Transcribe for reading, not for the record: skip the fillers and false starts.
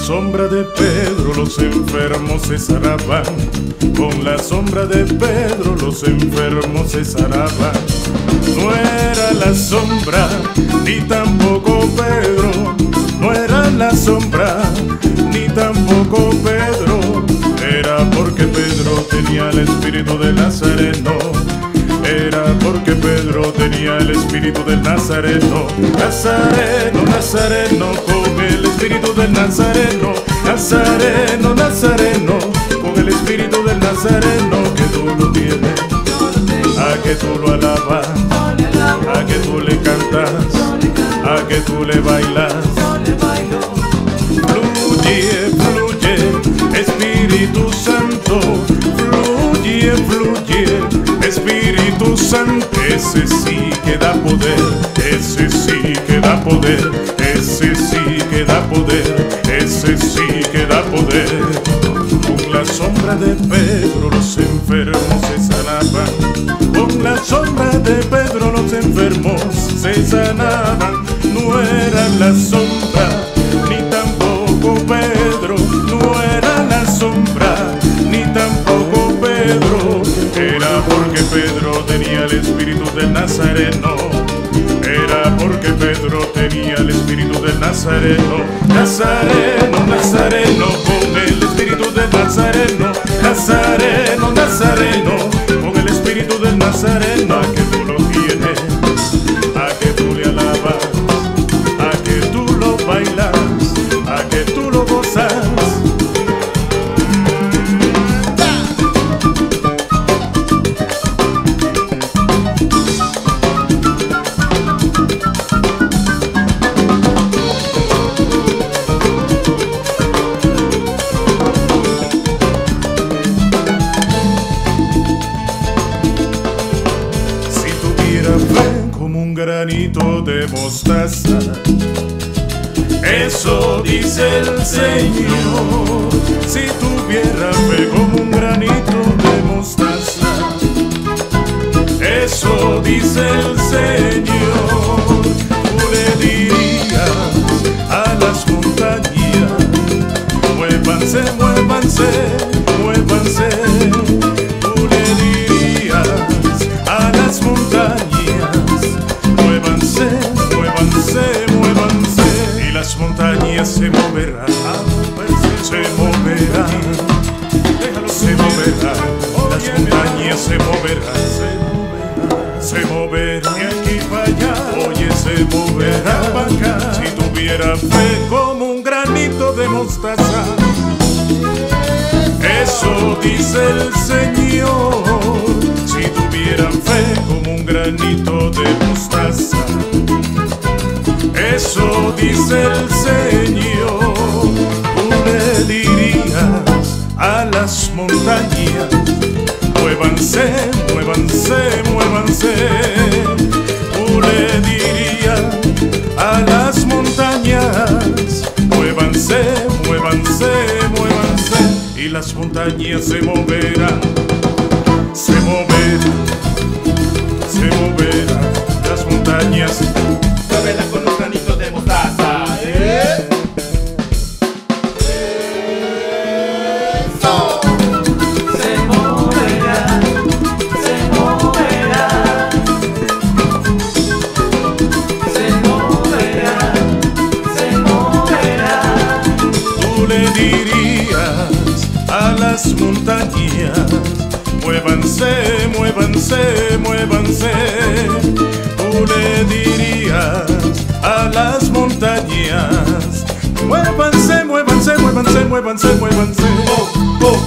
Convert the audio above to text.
sombra de Pedro los enfermos se sanaban. Con la sombra de Pedro los enfermos se sanaban. No era la sombra, ni tampoco Pedro. No era la sombra, ni tampoco Pedro. Era porque Pedro tenía el espíritu del Nazareno. Era porque Pedro tenía el espíritu del Nazareno. Nazareno, Nazareno, con el espíritu del Nazareno. Nazareno, Nazareno, con el espíritu del Nazareno. Que tú lo tienes, a que tú lo alabas, a que tú le cantas, a que tú le bailas. Fluye, fluye, Espíritu Santo. Fluye, fluye, Espíritu Santo. Ese sí que da poder, ese sí que da poder, ese sí que da poder, ese sí que da poder. Con la sombra de Pedro los enfermos se sanaban. Con la sombra de Pedro los enfermos se sanaban. No era la sombra, ni tampoco Pedro. No era la sombra, ni tampoco Pedro. Era porque Pedro tenía el espíritu del Nazareno. Era porque Pedro tenía el espíritu del Nazareno. Nazareno, Nazareno, con el espíritu del Nazareno. Nazareno, Nazareno, con el espíritu del Nazareno. A que tú lo tienes, a que tú le alabas, a que tú lo bailas, a que tú lo gozas. Fe como un granito de mostaza, eso dice el Señor. Si tuviera fe como un granito de mostaza, eso dice el Señor. Tú le dirías a las montañas, muévanse, muévanse, muévanse. Tú le dirías a las montañas, muévanse, muévanse, y las montañas se moverán, se moverán, se moverán, las montañas se moverán, se moverán, de aquí para allá, oye, se moverán para acá. Si tuviera fe como un granito de mostaza, eso dice el Señor. Si tuvieran fe como un granito de mostaza, eso dice el Señor. Tú le dirías a las montañas, muévanse, muévanse, muévanse. Tú le dirías a las montañas, muévanse, muévanse, muévanse. Y las montañas se moverán, se moverán, se moverán. Las montañas muévelas con un granito de mostaza. Eso. Se moverán, se moverán, se moverán, se moverán. Tú le dirías a las montañas, muévanse, muévanse, muévanse. Tú le dirías a las montañas, muévanse, muévanse, muévanse, muévanse, muévanse. Oh, oh.